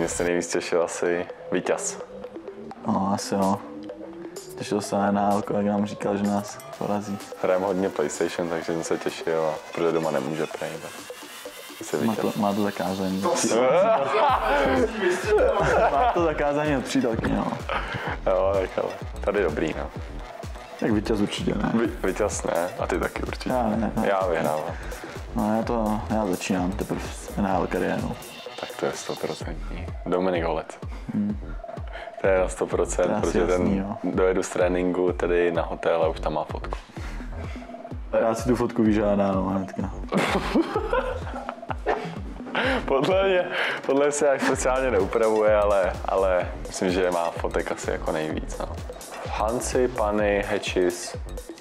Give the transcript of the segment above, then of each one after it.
Mě se nejvíc těšil asi vítěz. No, asi jo. Těšil se na NHL, kolega nám říkal, že nás porazí. Hrajem hodně PlayStation, takže jsem se těšil, protože doma nemůže prejít. Má to zakázání. Má to zakázání od přítelky, no. Jo, tak ale tady dobrý, no. Tak vítěz určitě ne. Vítěz ne, a ty taky určitě. Já ne. Já vyhrávám. No já začínám teprve NHL kariéru. Tak to je 100%. Dominik Holec. To je na 100%, protože jasný, ten dojedu z tréninku tedy na hotel a už tam má fotku. Já si tu fotku vyžádám, no, hnedka. Podle se jak speciálně neupravuje, ale myslím, že má fotek asi jako nejvíc. No. Hansi, Pany, Hečis.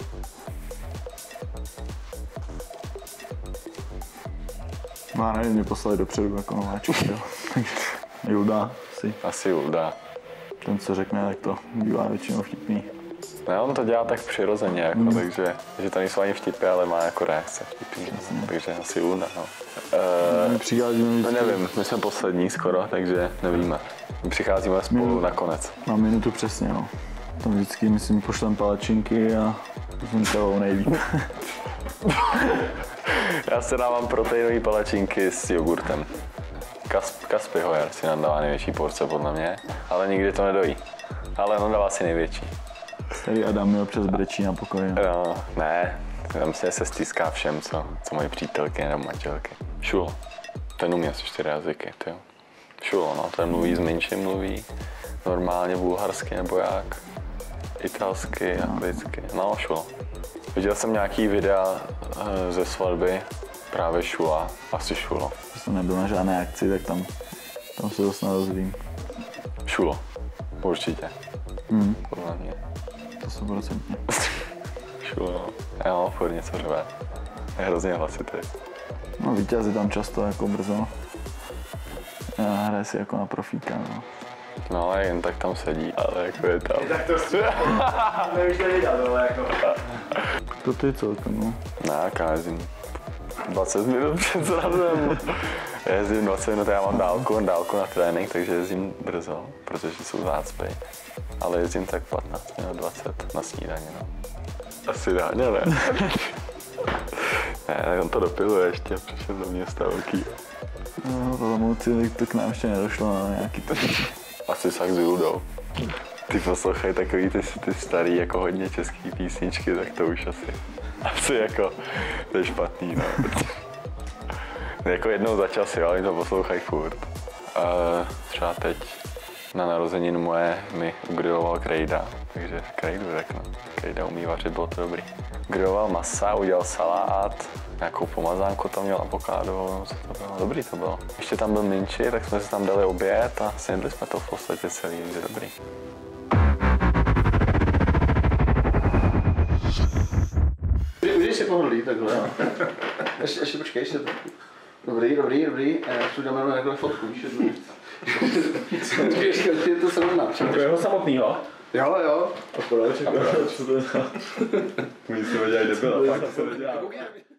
No, nevím, mě poslali dopředu jako nováčky, jo. Julda si. Asi Julda. Ten, co řekne, tak to bývá většinou vtipný. Ne, on to dělá tak přirozeně, jako, takže to nejsou ani vtipy, ale má jako reakce vtipný. Takže asi Julda, no. Přicházíme Nevím, my jsme poslední skoro, takže nevíme. My přicházíme spolu nakonec. Na minutu přesně, no. Tam vždycky, myslím, pošlem palačinky a jsem toho nejvíc. Já se dávám proteinové palačinky s jogurtem. Kaspy Hoyer si nadává největší porce podle mě, ale nikdy to nedojí. Ale on dává si největší. Tady Adam mi občas brečí na pokoji. No, ne, tam se stýská všem, co mají přítelky nebo manželky. Šulo, ten umí asi 4 jazyky, tyjo. Šulo, no, ten mluví mluví normálně bulharsky nebo jak, italsky, anglicky, no Šulo. Viděl jsem nějaký videa ze svatby, právě Šula, asi Šulo. Když jsem nebyl na žádné akci, tak tam se to snad dozvím. Šulo, určitě. Podle mě. To 100%. Šulo, jo, furt něco řve. Je hrozně hlasitý. No, vítěz je tam často jako brzo. Hraje si jako na profíka, no. No, ale jen tak tam sedí, ale jako je tam. Tak to už to nedělal, ale jako. To ty celkem, no. Ne, jezdím 20 minut před zrazem. Já jezdím 20 minut, já mám dálku na trénink, takže jezdím brzo, protože jsou zácpy. Ale jezdím tak 15 minut, 20 na snídaně, no. Asi dáně, ne? Ne, on to dopiluje ještě, přišel do města velký. No, to Olomouci, to k nám ještě nedošlo na nějaký to. Asi sak s Juldou. Ty poslouchají takový ty starý, jako hodně český písničky, tak to už asi jako, to je špatný, no. Jako jednou za čas, jo, ale to poslouchají furt. Třeba teď na narozeninu moje mi griloval Krejda, takže Krejdu řeknu. Krejda umí vařit, bylo to dobrý. Griloval masa, udělal salát, nějakou pomazánku tam měl avokádovou, co to bylo, dobrý to bylo. Ještě tam byl minči, tak jsme si tam dali oběd a snědli jsme to v podstatě celý, takže dobrý. Můžeš si pohodlí takhle. Ještě počkej, ještě to. Dobrý. Já uděláme jenom takhle fotku, víš, je to srovná. To jeho samotnýho? Jo. Akorát, co to je? My jsme dělali debila, fakt se nedělá.